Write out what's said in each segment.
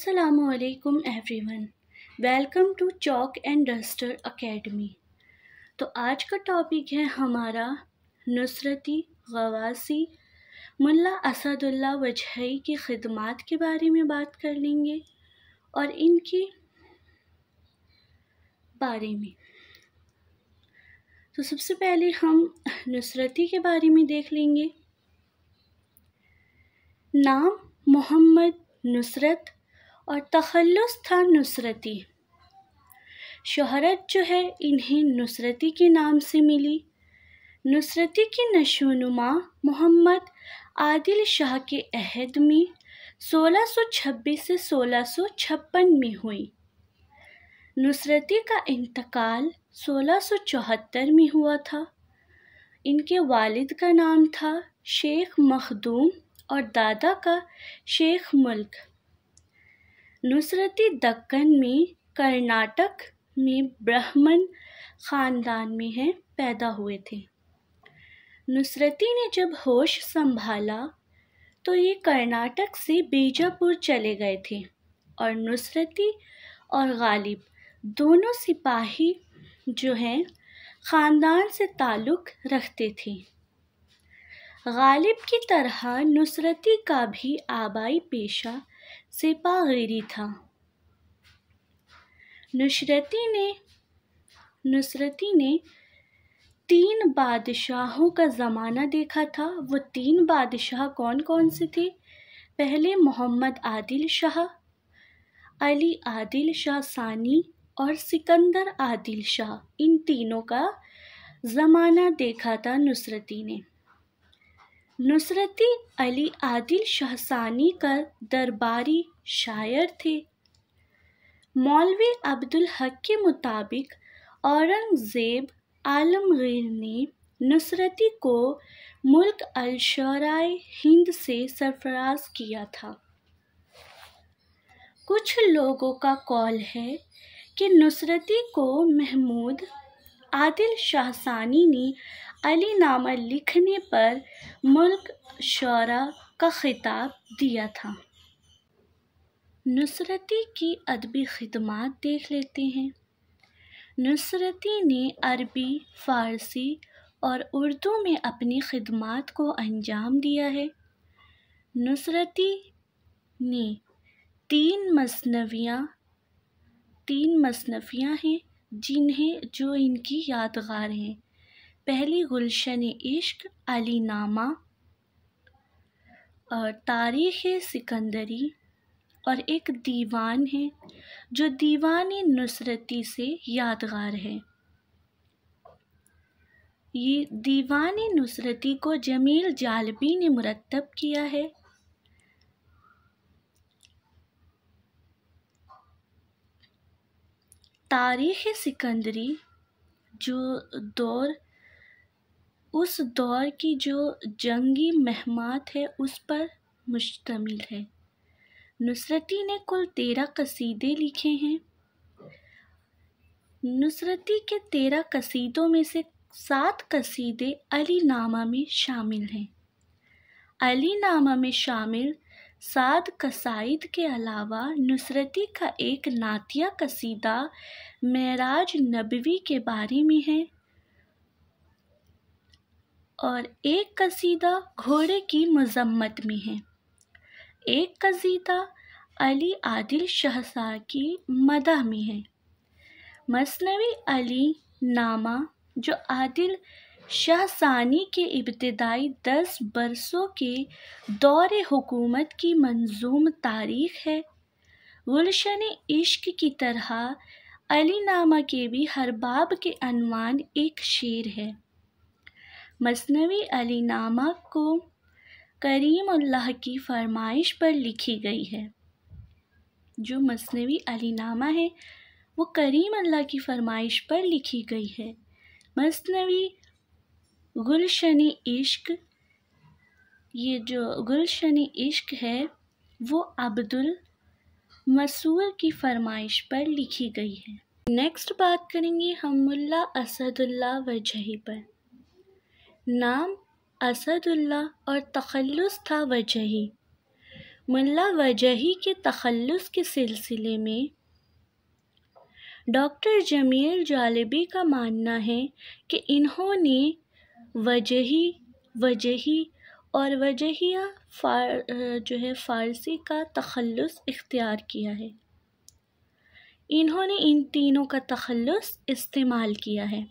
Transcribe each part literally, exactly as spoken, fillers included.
अस्सलामुअलैकुम everyone, welcome to Chalk and Duster Academy. तो आज का टॉपिक है हमारा नुसरती गवासी मुल्ला असदुल्ला वजही की खिदमात के बारे में बात कर लेंगे और इनकी बारे में। तो सबसे पहले हम नुसरती के बारे में देख लेंगे। नाम मोहम्मद नुसरत और तखल्लुस था नुसरती। शोहरत जो है इन्हें नुसरती के नाम से मिली। नुसरती की नशोनुमा मोहम्मद आदिल शाह के अहद में सोलह सौ छब्बीस से सोलह सौ छप्पन में हुई। नुसरती का इंतकाल सोलह सौ चौहत्तर में हुआ था। इनके वालिद का नाम था शेख मखदूम और दादा का शेख मुल्क। नुसरती दक्कन में कर्नाटक में ब्राह्मण ख़ानदान में है पैदा हुए थे। नुसरती ने जब होश संभाला तो ये कर्नाटक से बीजापुर चले गए थे और नुसरती और गालिब दोनों सिपाही जो हैं ख़ानदान से ताल्लुक़ रखते थे। गालिब की तरह नुसरती का भी आबाई पेशा सिपाहीगिरी था। नुसरती ने नुसरती ने तीन बादशाहों का ज़माना देखा था। वो तीन बादशाह कौन कौन से थे? पहले मोहम्मद आदिल शाह, अली आदिल शाह सानी और सिकंदर आदिल शाह। इन तीनों का ज़माना देखा था नुसरती ने। नुसरती अली आदिल शाह सानी का दरबारी शायर थे। मौलवी अब्दुल हक के मुताबिक औरंगज़ेब आलमगीर ने नुसरती को मुल्क अल-शराए हिंद से सरफराज किया था। कुछ लोगों का कौल है कि नुसरती को महमूद आदिल शाह सानी ने अलीनामा लिखने पर मुल्क शौरा का खिताब दिया था। नुसरती की अदबी खिदमात देख लेते हैं। नुसरती ने अरबी, फ़ारसी और उर्दू में अपनी खिदमात को अंजाम दिया है। नुसरती ने तीन मसनवियाँ तीन मसनवियाँ हैं जिन्हें जो इनकी यादगार हैं। पहली गुलशन-ए-इश्क, अलीनामा और तारीख़-ए-सिकंदरी और एक दीवान है जो दीवान-ए-नुसरती से यादगार है। ये दीवान-ए-नुसरती को जमील जालबी ने मुरत्तब किया है। तारीख़-ए-सिकंदरी जो दौर उस दौर की जो जंगी महमात है उस पर मुश्तमिल है। नुसरती ने कुल तेरह कसीदे लिखे हैं। नुसरती के तेरह कसीदों में से सात कसीदे अलीनामा में शामिल हैं। अलीनामा में शामिल सात कसाइद के अलावा नुसरती का एक नातिया कसीदा मेराज नबवी के बारे में है और एक कसीदा घोड़े की मजम्मत में है। एक कसीदा अली आदिल शाह की मदह में है। मसनवी अली नामा जो आदिल शाह सानी के इब्तिदाई दस बरसों के दौरे हुकूमत की मंजूम तारीख़ है। गुलशन-ए-इश्क की तरह अलीनामा के भी हर बाब के अनवान एक शेर है। मसनवी अलीनामा को करीम अल्लाह की फरमाइश पर लिखी गई है। जो मसनवी अलीनामा है वो करीम अल्लाह की फरमाइश पर लिखी गई है। मसनवी गुलशन-ए-इश्क, ये जो गुलशन-ए-इश्क है वो अब्दुल मसूर की फरमाइश पर लिखी गई है। नेक्स्ट बात करेंगे हम मुल्ला असदुल्ला वजही पर। नाम असदुल्ला और तखल्लुस था वजही। मुल्ला वजही के तखल्लुस के सिलसिले में डॉक्टर जमील जालिबी का मानना है कि इन्होंने वजही वजही और वजहिया फार जो है फ़ारसी का तखल्लुस इख्तियार किया है। इन्होंने इन तीनों का तखल्लुस इस्तेमाल किया है।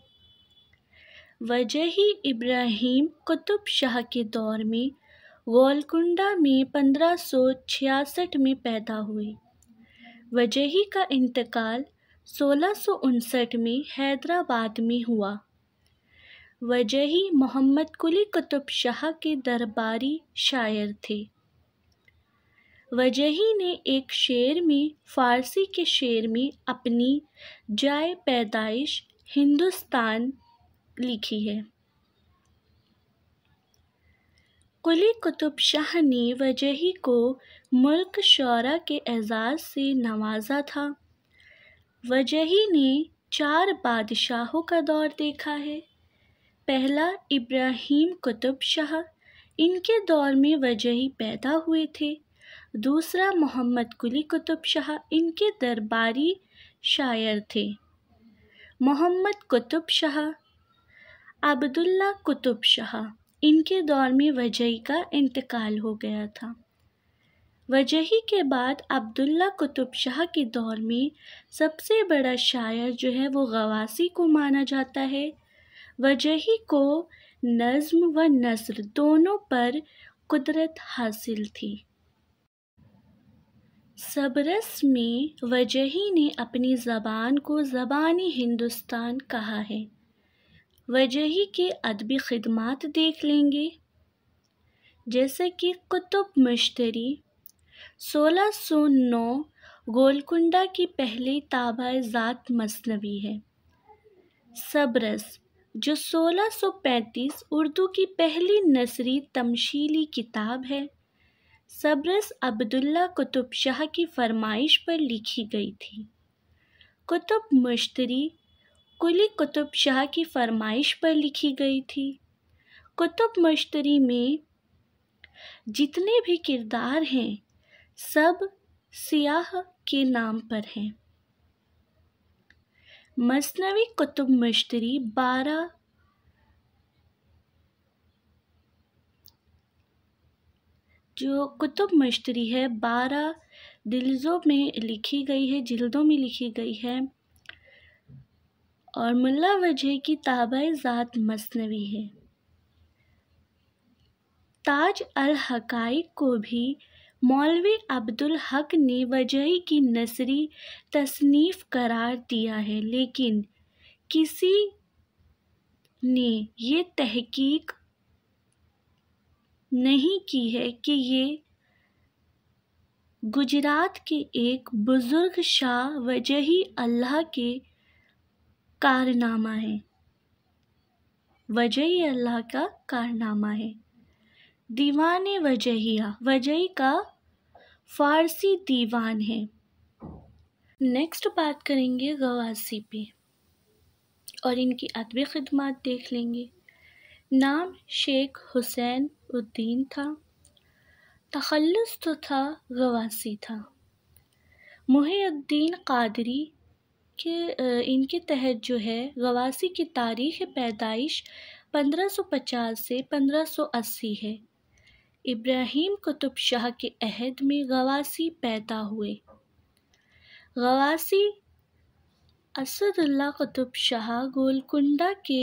वजही इब्राहिम कुतुब शाह के दौर में गोलकुंडा में पंद्रह सौ छियासठ में पैदा हुए। वजही का इंतकाल सोलह सौ उनसठ में हैदराबाद में हुआ। वजही मोहम्मद कुली कुतुब शाह के दरबारी शायर थे। वजही ने एक शेर में फ़ारसी के शेर में अपनी जाए पैदाइश हिंदुस्तान लिखी है। कुली कुतुब शाह ने वजही को मुल्क शौरा के एजाज़ से नवाजा था। वजही ने चार बादशाहों का दौर देखा है। पहला इब्राहिम कुतुब शाह, इनके दौर में वजही पैदा हुए थे। दूसरा मोहम्मद कुली कुतुब शाह, इनके दरबारी शायर थे। मोहम्मद कुतुब शाह, अब्दुल्ला कुतुब शाह, इनके दौर में वजही का इंतकाल हो गया था। वजही के बाद अब्दुल्ला कुतुब शाह के दौर में सबसे बड़ा शायर जो है वो गवासी को माना जाता है। वजही को नज़्म व नस्र दोनों पर कुदरत हासिल थी। सबरस में वजही ने अपनी ज़बान को ज़बानी हिंदुस्तान कहा है। वजही के अदबी खिदमात देख लेंगे, जैसे कि कुतुब मुश्तरी सोलह सौ नौ गोलकुंडा की पहली ताबाए ज़ात मसनवी है। सबरस जो सोलह सौ पैंतीस उर्दू की पहली नसरी तमशीली किताब है। सबरस अब्दुल्ला कुतुब शाह की फरमाइश पर लिखी गई थी। कुतुब मुश्तरी कुली कुतुब शाह की फरमाइश पर लिखी गई थी। कुतुब मुश्तरी में जितने भी किरदार हैं सब सियाह के नाम पर हैं। मसनवी कुतुब मुश्तरी बारह जो कुतुब मुश्तरी है बारह दिल्जों में लिखी गई है, जिल्दों में लिखी गई है और मुल्ला वजह की ताबाए ज़ात मसनवी है। ताज अल हक़ाइक़ को भी मौलवी अब्दुल हक ने वजही की नसरी तसनीफ़ करार दिया है, लेकिन किसी ने ये तहकीक नहीं की है कि ये गुजरात के एक बुज़ुर्ग शाह वजही अल्लाह के कारनामा है वजही अल्लाह का कारनामा है। दीवान वजहिया वजही का फ़ारसी दीवान है। नेक्स्ट बात करेंगे गवासी पे और इनकी अदबी खिदमात देख लेंगे। नाम शेख हुसैन उद्दीन था। तखल्लुस तो था गवासी था। मुहीउद्दीन क़ादरी के इनके तहत जो है गवासी की तारीख़ पैदाइश पंद्रह सौ पचास से पंद्रह सौ अस्सी है। इब्राहिम कुतुब शाह के अहद में गवासी पैदा हुए। गवासी असदुल्ला कुतुब शाह गोलकुंडा के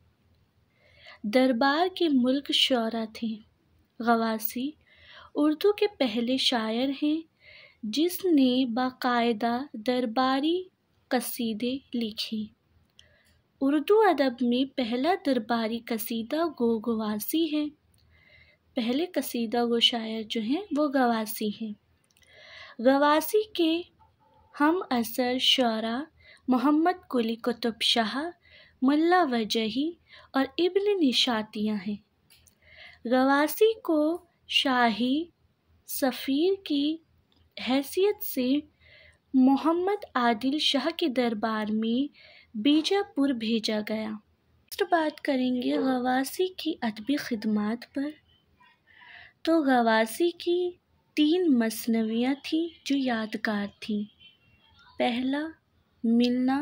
दरबार के मुल्क शौरा थे। गवासी उर्दू के पहले शायर हैं जिसने बाकायदा दरबारी कसीदे लिखे। उर्दू अदब में पहला दरबारी कसीदा गो गवासी है। पहले कसीदा गो शायर जो हैं वो गवासी हैं। गवासी के हम असर शौरा मोहम्मद कुली कुतुब शाह, मुल्ला वजही और इब्न निशातियाँ हैं। गवासी को शाही सफ़ीर की हैसियत से मोहम्मद आदिल शाह के दरबार में बीजापुर भेजा गया। नेक्स्ट बात करेंगे गवासी की अदबी खिदमात पर। तो गवासी की तीन मसनवियाँ थीं जो यादगार थीं। पहला मिलना,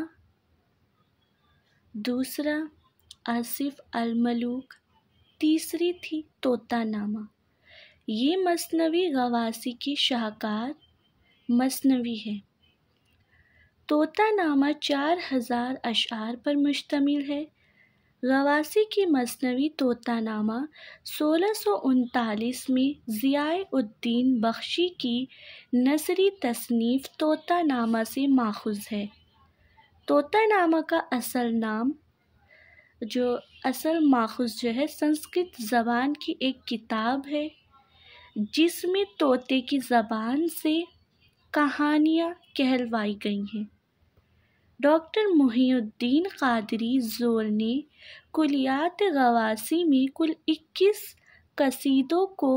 दूसरा आसिफ अल मलूक, तीसरी थी तोतानामा। ये मसनवी गवासी की शाहकार मसनवी है। तोतानामा चार हजार अशआर पर मुश्तमिल है। गवासी की मसनवी तोतानामा सोलह सौ उनतालीस में ज़िया-उद-दीन बख्शी की नसरी तसनीफ़ तोतानामा से माखूज़ है। तोतानामा का असल नाम जो असल माखूज़ जो है संस्कृत ज़बान की एक किताब है जिसमें तोते की ज़बान से कहानियाँ कहलवाई गई हैं। डॉक्टर मुहिउद्दीन क़ादरी ज़ोर ने कुलियात गवासी में कुल इक्कीस कसीदों को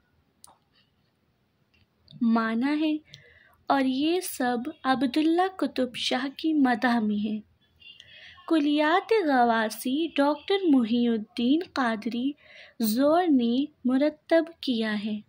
माना है और ये सब अब्दुल्ला कुतुब शाह की मदह में है। कुलियात गवासी डॉक्टर मुहिउद्दीन क़ादरी ज़ोर ने मुरत्तब किया है।